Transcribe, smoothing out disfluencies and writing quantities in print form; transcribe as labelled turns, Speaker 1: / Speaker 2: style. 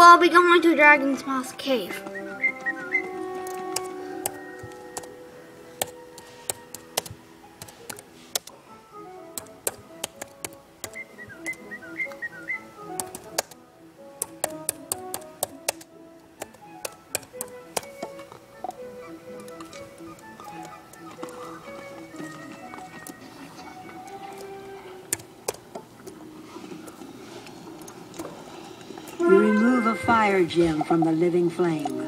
Speaker 1: I'll be going to Dragon's Mouth Cave.
Speaker 2: You remove a fire gem from the living flame.